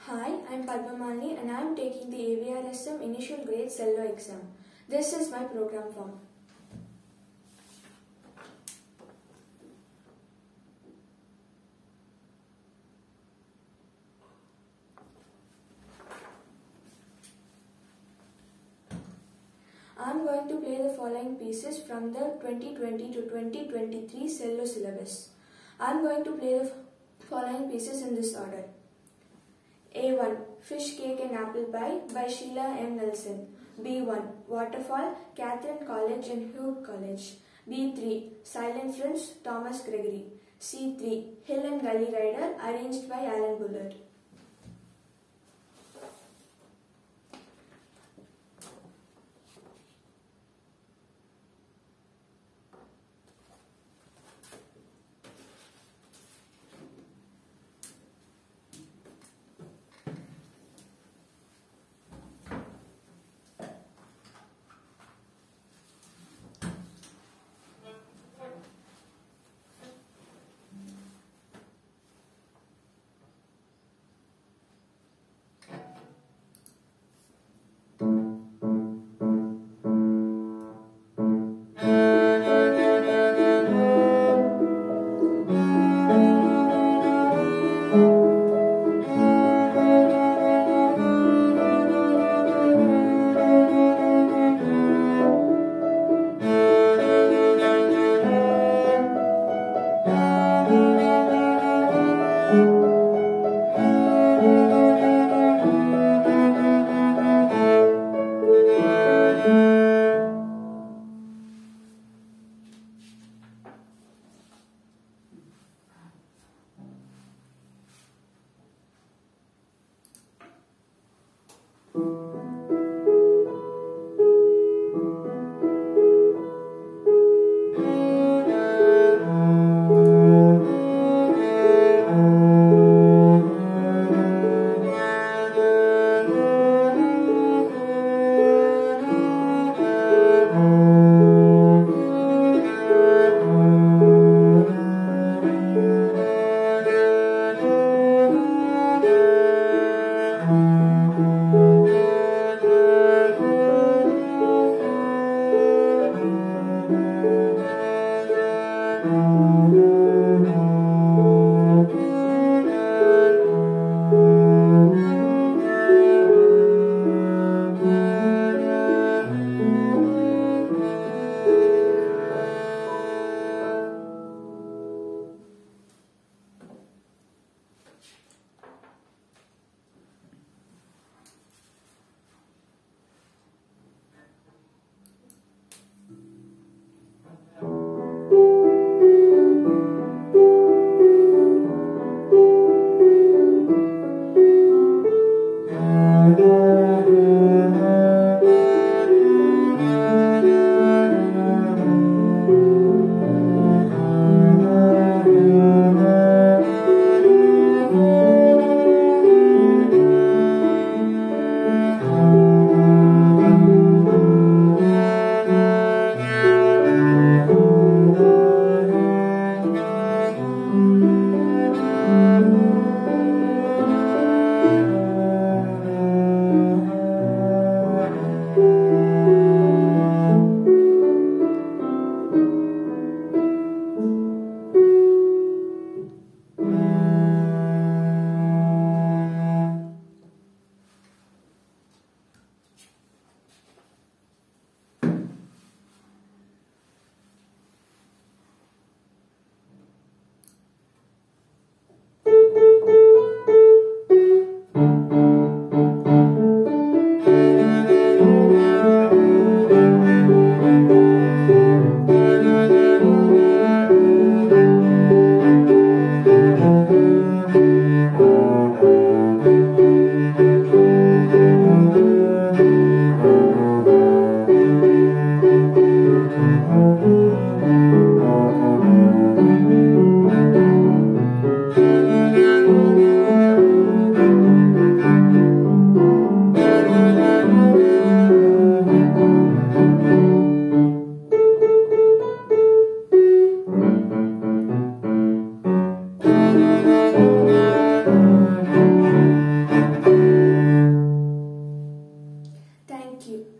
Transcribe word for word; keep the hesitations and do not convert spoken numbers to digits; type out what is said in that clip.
Hi, I'm Padmamalini and I'm taking the A B R S M Initial Grade Cello exam. This is my program form. I'm going to play the following pieces from the twenty twenty to twenty twenty-three Cello syllabus. I'm going to play the following pieces in this order. A one. Fish Cake and Apple Pie by Sheila M. Nelson. B one. Waterfall, Catherine College and Hugh College. B three. Silent Films, Thomas Gregory. C three. Hill and Gully Rider, arranged by Alan Bullard. Thank you.